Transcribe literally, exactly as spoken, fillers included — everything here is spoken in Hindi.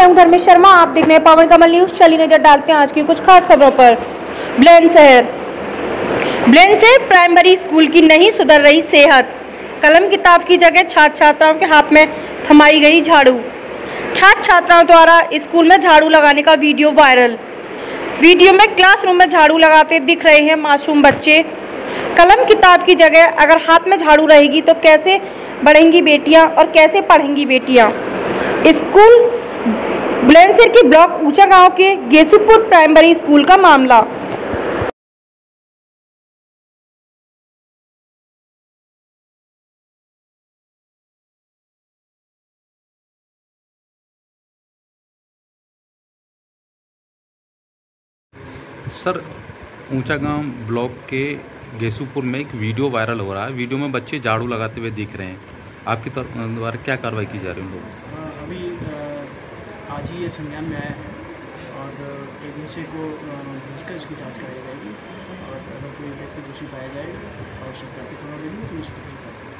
मैं हूं धर्मेश शर्मा। आप देख रहे हैं पवन कमल न्यूज। चलिए नजर डालते हैं आज की कुछ खास खबरों पर। बुलंदशहर बुलंदशहर प्राइमरी स्कूल की नहीं सुधर रही सेहत। कलम किताब की जगह छात्र छात्राओं के हाथ में थमाई गई झाड़ू। छात्र छात्राओं द्वारा स्कूल में झाड़ू लगाने का वीडियो वायरल। वीडियो में क्लासरूम में झाड़ू लगाते दिख रहे हैं मासूम बच्चे। कलम किताब की जगह अगर हाथ में झाड़ू रहेगी तो कैसे बढ़ेंगी बेटियां और कैसे पढ़ेंगी बेटियां। स्कूल बुलंदशहर के ब्लॉक ऊंचा गांव के गेसुपुर प्राइमरी स्कूल का मामला। सर, ऊंचा गांव ब्लॉक के गेसुपुर में एक वीडियो वायरल हो रहा है। वीडियो में बच्चे झाड़ू लगाते हुए दिख रहे हैं। आपकी तरफ द्वारा क्या कार्रवाई की जा रही है उन लोगों? अभी आज ही ये संज्ञान में आया है और एक दूसरे को भेजकर इसकी जांच कराई जाएगी और अगर कोई व्यक्ति दोषी पाया जाएगा और आवश्यकता की खबर मिलेगी तो इसको